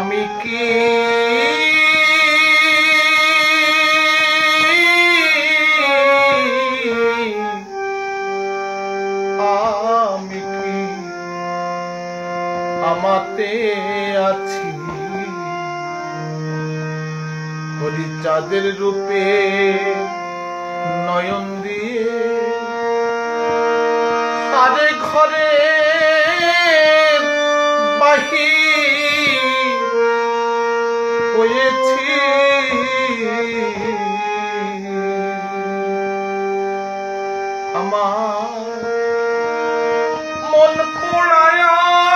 আমি কি আমাতে আছি হরি চাঁদের রূপে নয়ন দিয়ে আরে ঘরে বাহির হয়েছি আমার মন পোড়ায়া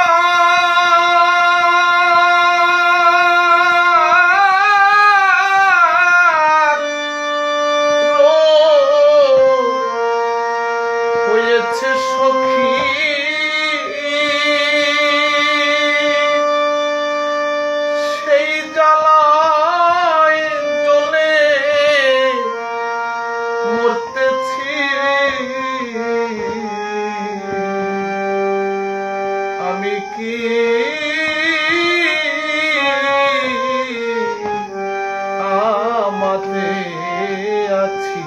হয়েছে সখী সেই জ্বালায় জ্বলে মরতেছি আমি কি আমাতে আছি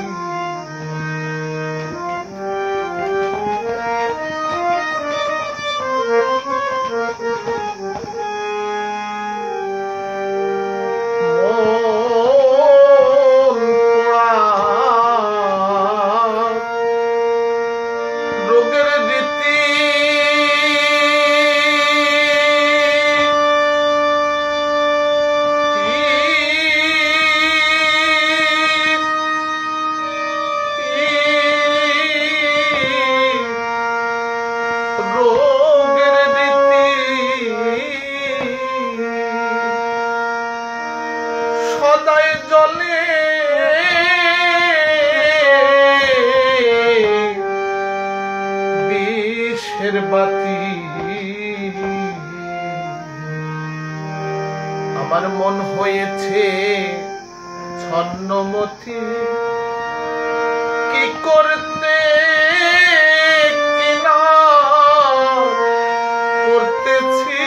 সদাই জলে বিষের বাতি আমার মন হয়েছে ছন্নমতি কি করতে কিনা করতেছি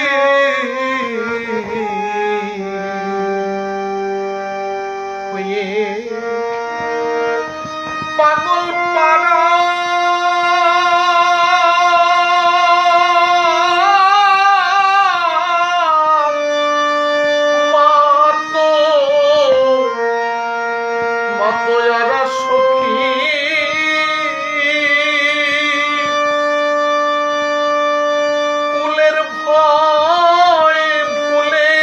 পাগল পারা মাতোয়ারা সখী কুলের ভয় ভুলে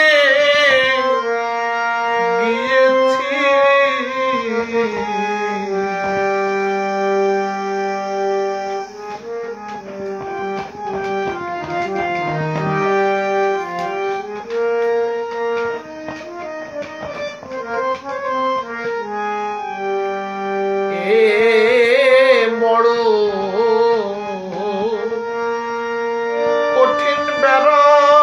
গিয়েছি বড় কঠিন বেড়া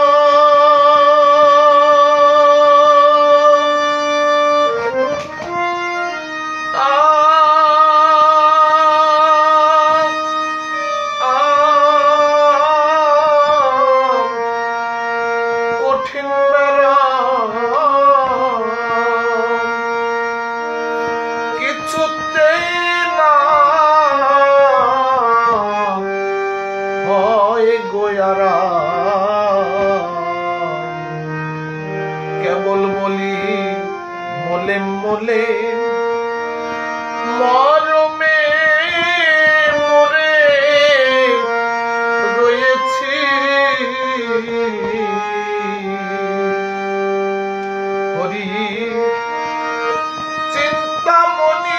কঠিন বেড়া কিছুতে গোয়ারা কেবল বলি মোলে মোলে মরমে মরে রয়েছি হরি চিন্তামণি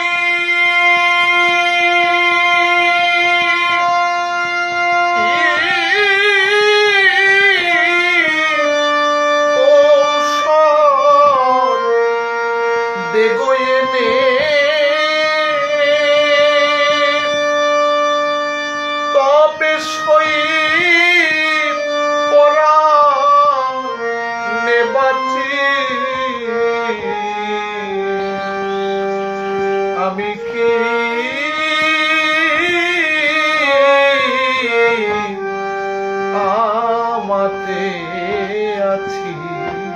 তবে সই পরা নেবাচি আমি কি আমাতে আছি।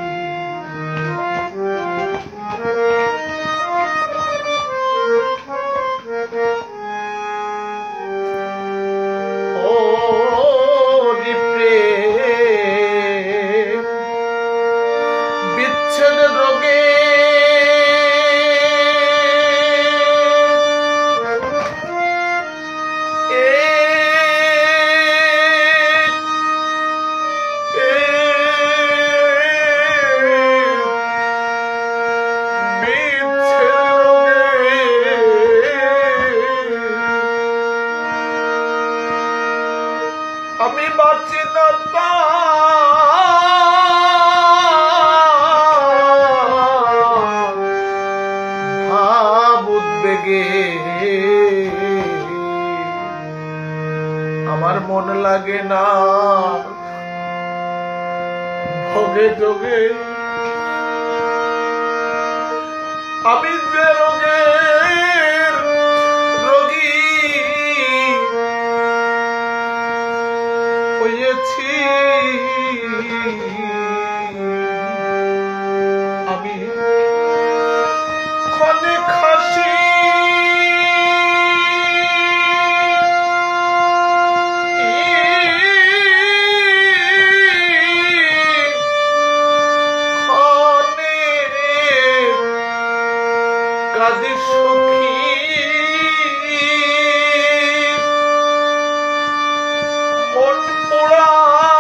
যোগে যোগে আমি যে রোগের রোগী হয়েছি, আমি ক্ষণে খাসি কাঁদি সখী মন পোড়া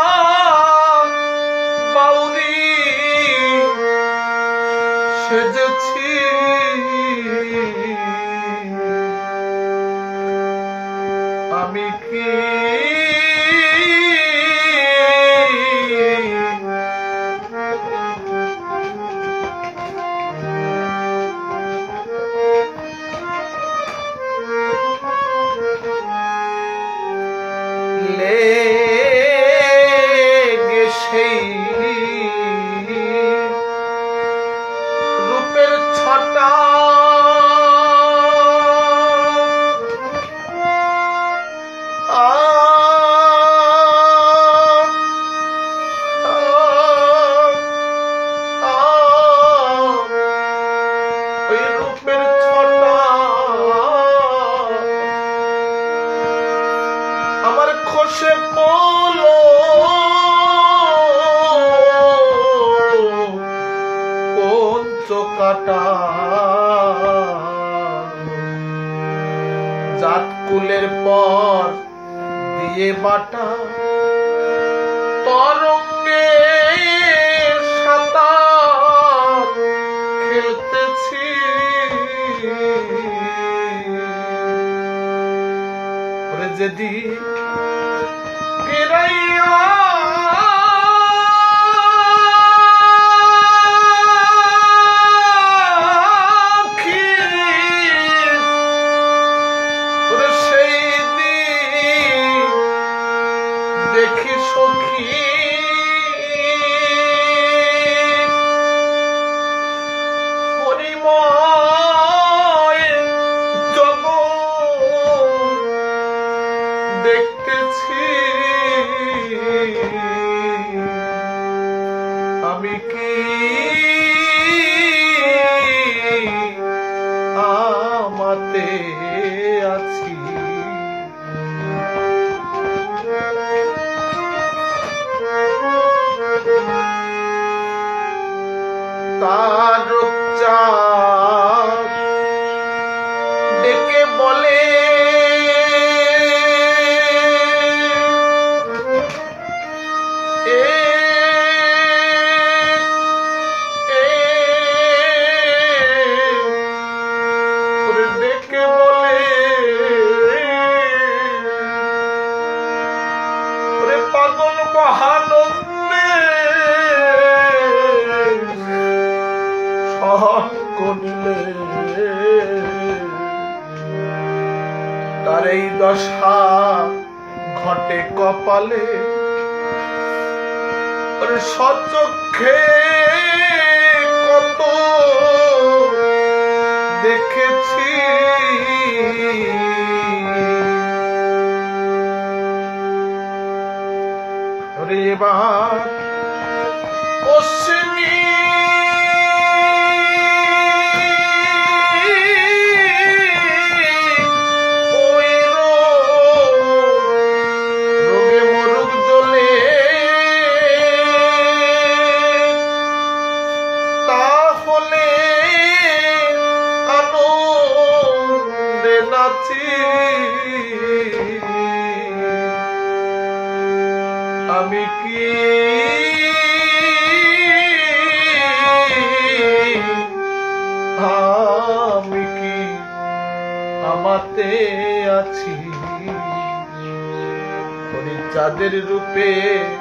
বাউরি সেজেছি, আমি কি লেগে সেই রূপের ছটা ওই রূপের ছটা আমার খসে পড়লো পঞ্চকাটা, জাত কুলের পর দিয়ে বাটা তরঙ্গে সাঁতার খেলতেছি, ওরে যদি ফিরাইয়া দেখি সখী হরিময় জগৎ দেখতেছি, আমি কি আমাতে আছি, তার রূপচাঁদ ডেকে বলে ডেকে বলে ওরে পাগল মহানন্দে করিলে তার এই দশা ঘটে কপালে, সচক্ষে কত দেখেছি, এবার পশ্চিমী আমি কি আমাতে আছি, চাঁদের রূপে